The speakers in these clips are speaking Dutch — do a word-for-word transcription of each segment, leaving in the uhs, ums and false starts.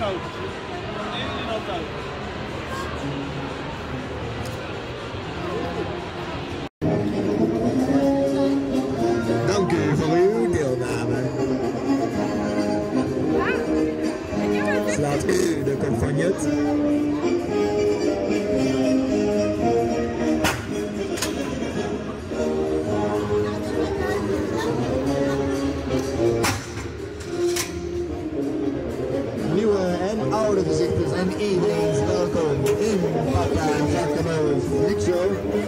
auto. In een auto. Dank u voor uw deelname. Slaat u de kop van Jut. Nieuwe en oude gezichten zijn eveneens welkom in Papa Zakkenhoofd. Niet zo?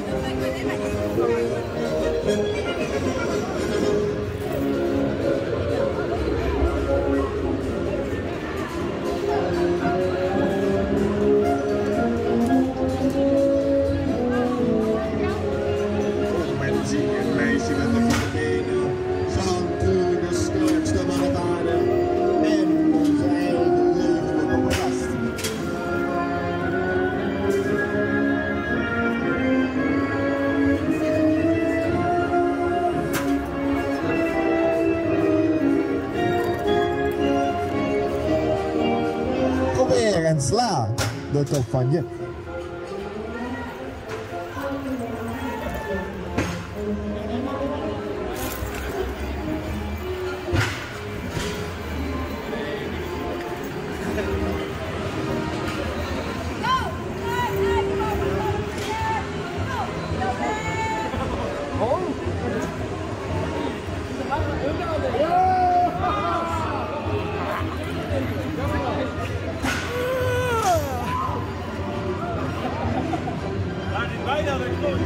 Een meisje met de volle benen, Jean-Claude, de sterkste man op aarde en onze eigen levende gast. Probeer en sla de top van je. Bijna weer goed.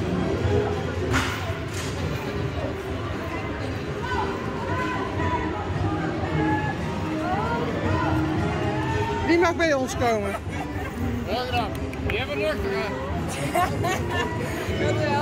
Wie mag bij ons komen? Wel gedaan. Je hebt een lucht, hè? Dat wel.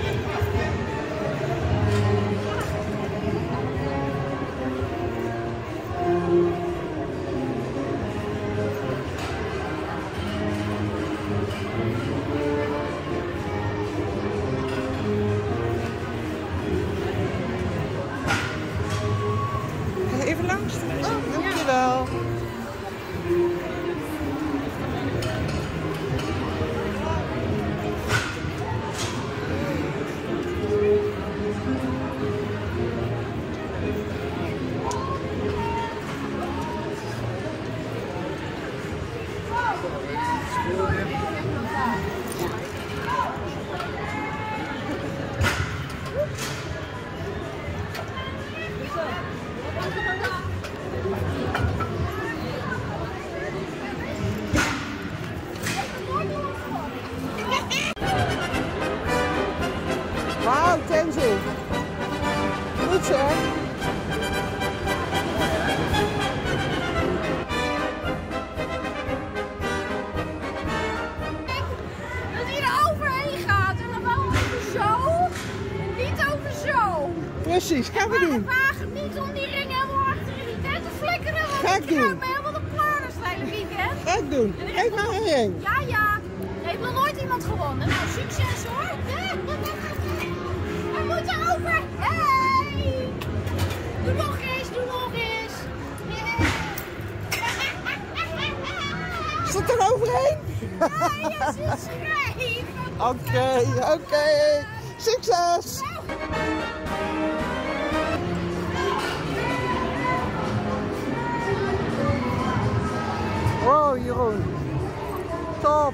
Even langs. Oh, dankjewel. Wauw, Tenzo. Goed zo. Dat hij er overheen gaat en dan wel over zo en niet over zo. Precies, gaan we Maar doen. vraag het niet om die ring helemaal achter in die tent te flikkeren. Want Ga ik ik doen. ruik me helemaal de planers het hele weekend. Ga ik doen. Geef maar een ring. Ja, ja. Er heeft nog nooit iemand gewonnen. Nou, succes hoor. We moeten over. Hey! Doe nog eens, doe nog eens. Is dat er overheen? Ja, ja, ze schreef. Oké, oké. Succes! Wow, Jeroen. Top.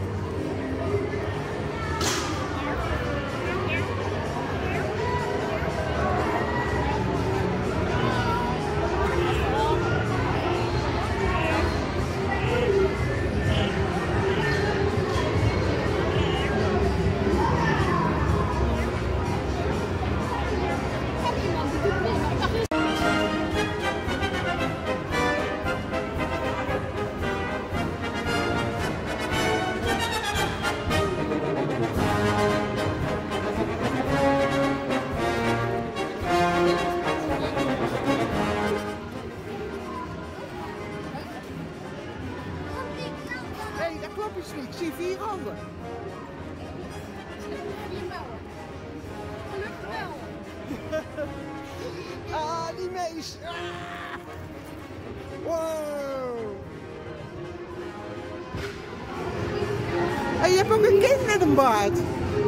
Nee, dat klopt eens niet. Ik zie vier handen. Gelukkig wel. Ah, die mees. Ah. Wow. En je hebt ook een kind met een baard.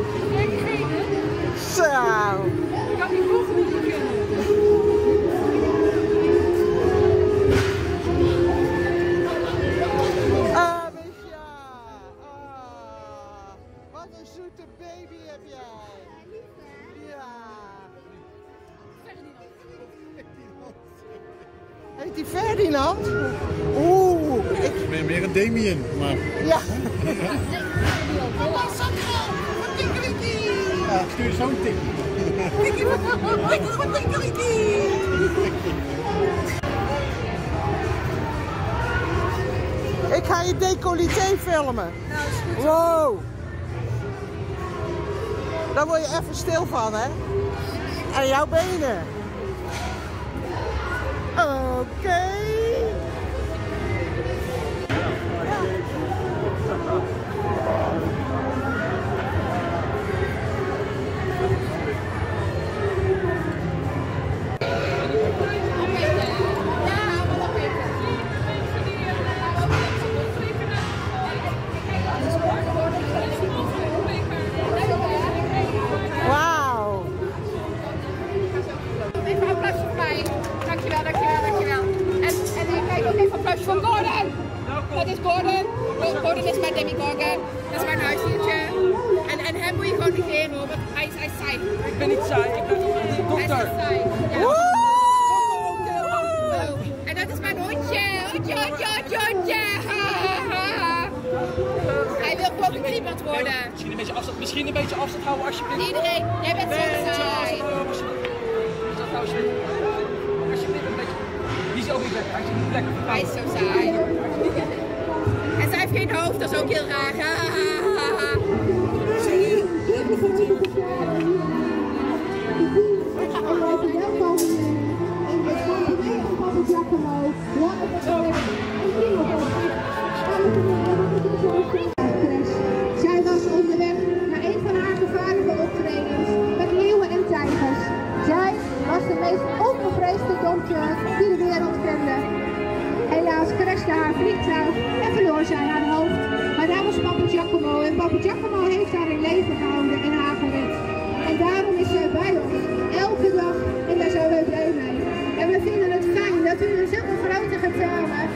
Zo. Ik kan die vroeger niet beginnen. Ah, Misha. Ah, wat een zoete baby heb jij. Ja. Heet die Ferdinand? Oeh. Ik... Ik ben meer een Damien, maar... Ja. Ja, stuur zo'n tik. Ik ga je decolleté filmen. Wow. Daar word je even stil van, hè? En jouw benen. Oké. Okay. Wauw. Even een applausje voor mij. Dankjewel, dankjewel, dankjewel. En, en ik krijg ook even een applausje voor Gordon. Dat is Gordon. Gordon is mijn Demogorgon. Dat is mijn huisdiertje. En, en hem moet je gewoon negeren hoor, want hij is, hij is saai. Ik ben niet saai, ik ben de Hij is dokter. echt saai. Ja. Woe! Oh, en dat is mijn hondje. Hondje, hondje, hondje, hondje. Hij wil gewoon gekriebeld worden. Misschien een beetje afstand, misschien een beetje afstand houden alsjeblieft. Iedereen, jij bent zo Beetje saai. afstand houden alsjeblieft. Afstand houden alsjeblieft. Alsjeblieft een beetje. Die is ook niet lekker, hij is niet lekker. Hij is zo saai. En zij heeft geen hoofd, dat is ook heel raar. Zie je? Helemaal goed hier. Zij was onderweg naar een van haar gevaarlijke optredens met leeuwen en tijgers. Zij was de meest onbevreesde dokter die de wereld kende. Helaas crashte haar vliegtuig en verloor zij haar hoofd. Maar daar was Papa Giacomo en Papa Giacomo heeft haar in leven gehouden en haar gered. En daarom is zij bij ons, elke dag, en daar zijn wij blij mee. En we vinden het fijn dat u in zulke grote getalen